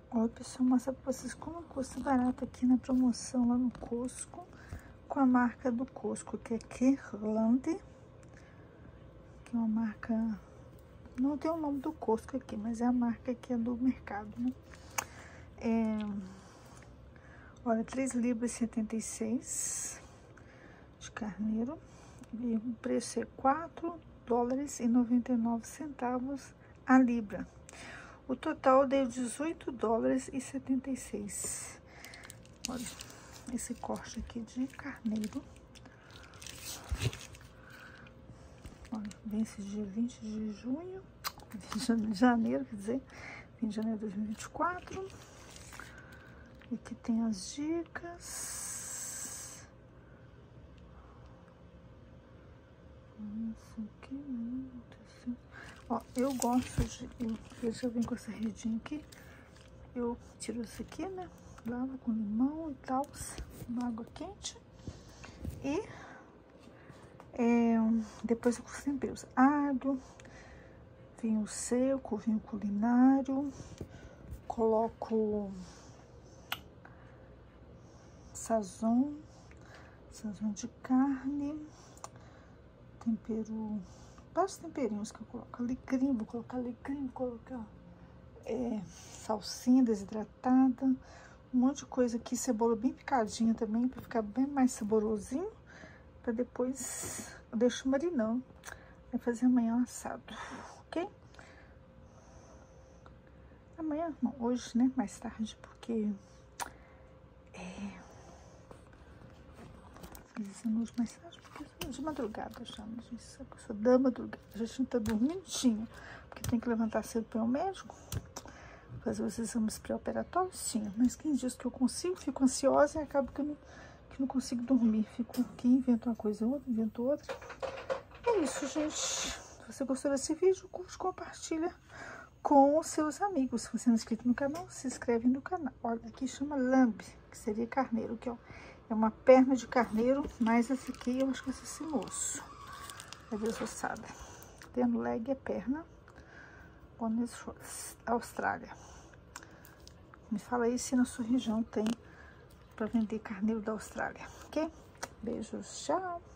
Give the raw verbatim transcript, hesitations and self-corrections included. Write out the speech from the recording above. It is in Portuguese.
Oi, pessoal, vou mostrar pra vocês como custa barato aqui na promoção lá no Costco, com a marca do Costco, que é Kirkland, que é uma marca, não tem o nome do Costco aqui, mas é a marca que é do mercado, né? É, olha, três libras e setenta e seis de carneiro, e o preço é quatro dólares e noventa e nove centavos a libra. O total deu dezoito dólares e setenta e seis. Olha, esse corte aqui de carneiro. Olha, vence dia vinte de junho, de janeiro, quer dizer, vinte de janeiro de dois mil e vinte e quatro. E aqui tem as dicas. Isso aqui, meu Deus. Ó, eu gosto de, eu, ele já vem com essa redinha aqui, eu tiro isso aqui, né, lavo com limão e tal, uma água quente, e é, depois eu com os temperos, alho, vinho seco, vinho culinário, coloco sazon, sazon de carne, tempero, vários temperinhos que eu coloco, alecrim, vou colocar alecrim, vou colocar é, salsinha desidratada, um monte de coisa aqui, cebola bem picadinha também, para ficar bem mais saborosinho, para depois eu deixo marinando, vai fazer amanhã um assado, ok? Amanhã, não, hoje, né, mais tarde, porque é, fiz hoje mais tarde, porque de madrugada já, né, gente, sabe que eu sou da madrugada, a gente não tá dormindo, tinha, porque tem que levantar cedo para o médico, fazer os exames pré-operatórios, tinha, mas quem diz que eu consigo, fico ansiosa e acabo que eu não, que não consigo dormir, fico aqui, invento uma coisa, outra, invento outra. É isso, gente. Se você gostou desse vídeo, curte, compartilha com os seus amigos. Se você não é inscrito no canal, se inscreve no canal. Olha, aqui chama lamb, que seria carneiro, que ó, é uma perna de carneiro, mas essa aqui eu acho que é esse osso. É desossada. Tendo leg é perna. Austrália. Me fala aí se na sua região tem para vender carneiro da Austrália, ok? Beijos, tchau!